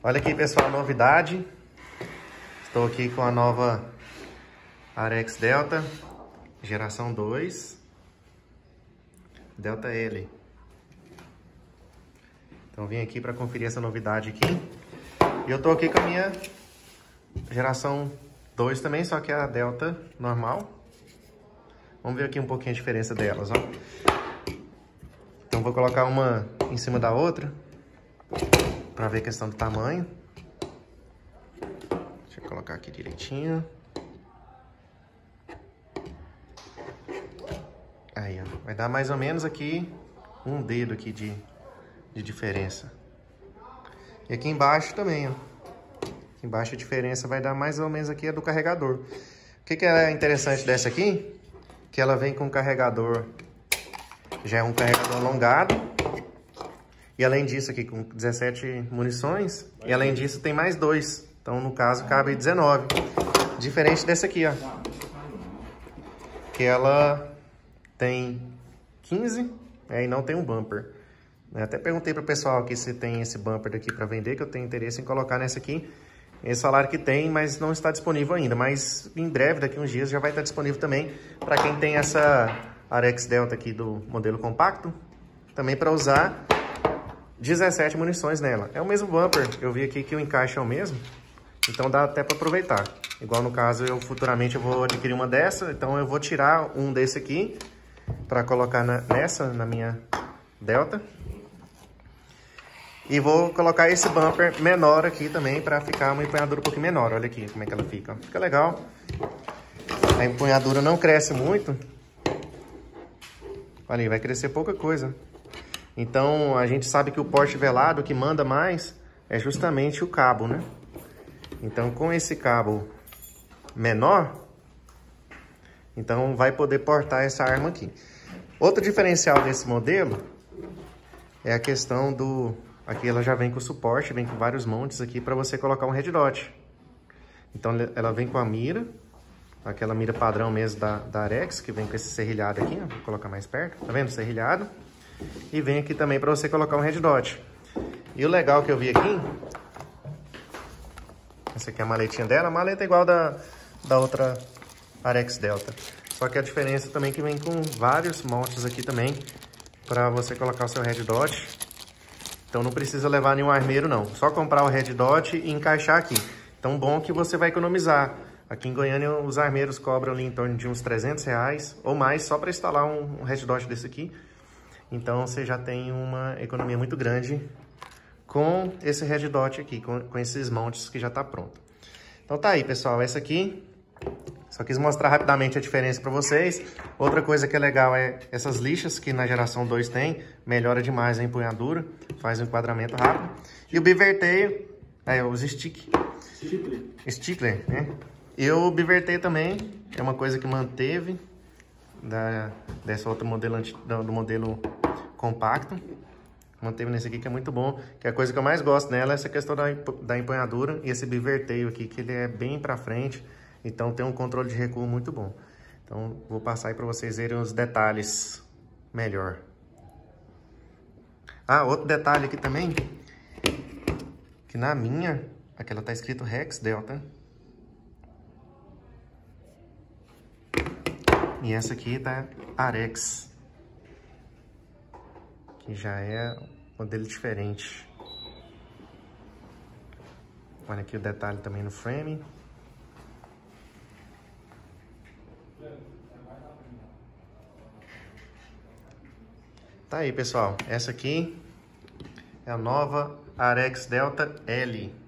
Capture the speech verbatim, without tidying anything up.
Olha aqui, pessoal, novidade. Estou aqui com a nova Arex Delta, geração dois, Delta L. Então vim aqui para conferir essa novidade aqui. E eu tô aqui com a minha geração dois também, só que é a Delta normal. Vamos ver aqui um pouquinho a diferença delas, ó. Então vou colocar uma em cima da outra para ver a questão do tamanho. Deixa eu colocar aqui direitinho. Aí, ó, vai dar mais ou menos aqui um dedo aqui de, de diferença. E aqui embaixo também, ó. Aqui embaixo a diferença vai dar mais ou menos aqui é do carregador. O que que é interessante dessa aqui? Que ela vem com um carregador, já é um carregador alongado. E além disso aqui com dezessete munições. E além disso tem mais dois. Então no caso cabe dezenove. Diferente dessa aqui, ó. Que ela tem quinze, é, e não tem um bumper. Eu até perguntei para o pessoal aqui se tem esse bumper daqui para vender, que eu tenho interesse em colocar nessa aqui. Eles falaram que tem, mas não está disponível ainda. Mas em breve, daqui uns dias, já vai estar disponível também para quem tem essa Arex Delta aqui do modelo compacto. Também para usar dezessete munições nela. É o mesmo bumper, eu vi aqui que o encaixe é o mesmo. Então dá até para aproveitar. Igual no caso, eu futuramente eu vou adquirir uma dessa. Então eu vou tirar um desse aqui para colocar na, nessa, na minha Delta. E vou colocar esse bumper menor aqui também para ficar uma empunhadura um pouquinho menor. Olha aqui como é que ela fica. Fica legal. A empunhadura não cresce muito. Olha aí, vai crescer pouca coisa. Então a gente sabe que o porte velado, o que manda mais é justamente o cabo, né? Então com esse cabo menor, então vai poder portar essa arma aqui. Outro diferencial desse modelo é a questão do... Aqui ela já vem com suporte, vem com vários montes aqui para você colocar um red dot. Então ela vem com a mira, aquela mira padrão mesmo da, da Arex, que vem com esse serrilhado aqui, ó. Vou colocar mais perto, tá vendo? Serrilhado. E vem aqui também para você colocar um red dot. E o legal que eu vi aqui, essa aqui é a maletinha dela, a maleta é igual da, da outra Arex Delta. Só que a diferença também é que vem com vários montes aqui também para você colocar o seu red dot. Então não precisa levar nenhum armeiro não, só comprar o red dot e encaixar aqui. Então bom que você vai economizar. Aqui em Goiânia os armeiros cobram ali em torno de uns trezentos reais ou mais só para instalar um, um red dot desse aqui. Então você já tem uma economia muito grande com esse red dot aqui, com, com esses montes que já está pronto. Então tá aí, pessoal, essa aqui, só quis mostrar rapidamente a diferença para vocês. Outra coisa que é legal é essas lixas que na geração dois tem, melhora demais a empunhadura, faz um enquadramento rápido. E o biverteio, é, os stick, stickler, stickler, né? E o biverteio também é uma coisa que manteve da, dessa outra modelo, do, do modelo compacto. Manteve nesse aqui que é muito bom, que é a coisa que eu mais gosto nela, é essa questão da, da empunhadura e esse biverteio aqui, que ele é bem para frente, então tem um controle de recuo muito bom. Então vou passar aí para vocês verem os detalhes melhor. Ah, outro detalhe aqui também, que na minha, aqui ela tá escrito Rex Delta. E essa aqui tá Arex, que já é um modelo diferente. Olha aqui o detalhe também no frame. Tá aí, pessoal. Essa aqui é a nova Arex Delta L.